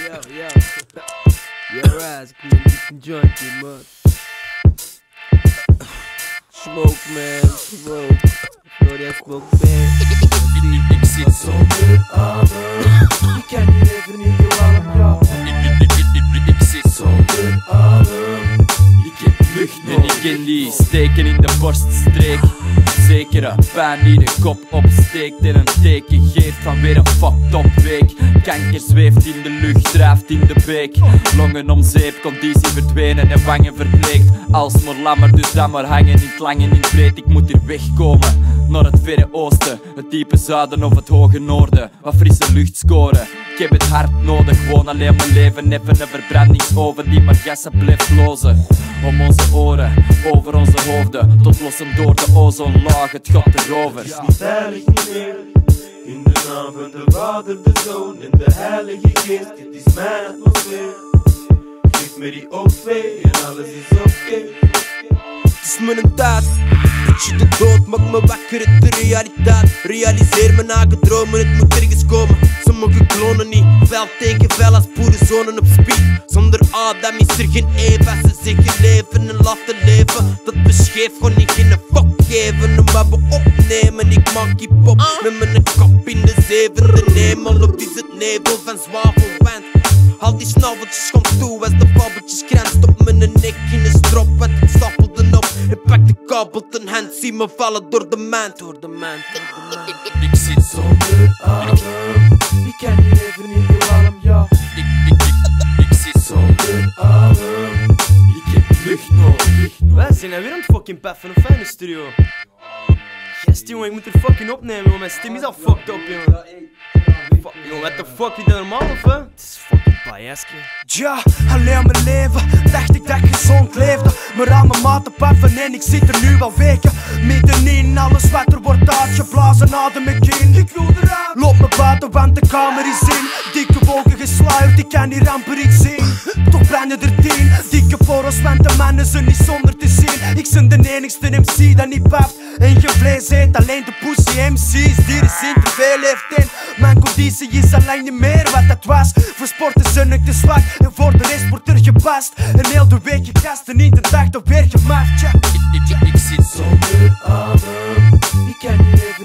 yo. Your ass, ik moet een jointje, man. Smoke, man, smoke. Hoor jij smoke, man? Ik zit zonder adem. Ik kan hier even niet gewalm, ja. Ik zit zonder adem. Ik heb lucht nodig. En ik ken die steken in de borststreek. Zekere pijn die de kop opsteekt en een teken geeft van weer een fucked up week. Kanker zweeft in de lucht, drijft in de beek. Longen om zeep, conditie verdwenen en wangen verbleekt. Alsmaar lammer, dus dan maar hangen in het lang en in het breed. Ik moet hier wegkomen, naar het verre oosten, het diepe zuiden of het hoge noorden. Wat frisse lucht scoren, ik heb het hard nodig. Gewoon alleen mijn leven, even een verbrandingsoven die maar gassen blijft lozen. Om onze oren, over onze hoofden, tot lossen door de ozonlaag, het gat de rovers. Het is niet heilig niet meer. In de naam van de Vader, de Zoon en de Heilige Geest. Dit is mijn atmosfeer. Geef me die O2 en alles is oké. Het is mijn tijd. Putje de dood, maak me wakker, het de realiteit. Realiseer mijn eigen dromen, het moet ergens komen. Sommige klonen niet, vel tegen vel als boerenzonen op speed. Zonder Adam is er geen Eva, ze zeggen leven en laten leven. Dat beschreef gewoon niet geen fuck geven om wat we opnemen. Ik maak hip-hop met mijn kop in de zevende hemel. Of is het nevel van zwavelwind? Al die snaveltjes gaan toe als de babbeltjes grenst op mijn nek in een strop. Want ik stapelde op en pak de kabel ten hand. Zie me vallen door de maand, door de maand. Ik zit Zonder adem. Ik kan hier even niet gewalm, ja. Ik zit Zonder adem. Ik heb lucht nodig. Wij zijn nou weer aan het fucking paffen, een fijne studio. Gast, jongen, ik moet er fucking opnemen, jongen. Mijn stem is al fucked up, jongen. Fuck, jongen, what the fuck, is dat normaal of hè? Het is fucking pajaske. Ja, alleen mijn leven dacht ik dat ik gezond leefde. Maar aan mijn maten paffen en ik zit er nu al weken. Middenin, alles wat er wordt uitgeblazen, adem ik in. Ik wil eruit. Loop me buiten, want de kamer is in. Dikke wolken gesluierd, ik kan hier amper iets zien. Toch branden er 10 dikke poros, want de mannen zijn niet zonder te zien. Ik ben de enigste MC dat niet paft en geen vlees eet. Alleen de pussy MC's die er zin te veel heeft in. Mijn conditie is al lang niet meer wat dat was. Voor sporten zijn ik te zwak en voor de rest wordt er gepast. En heel de week gekast en in de dag toch weer gemaakt, ja. Ik zit Zonder adem. Ik kan hier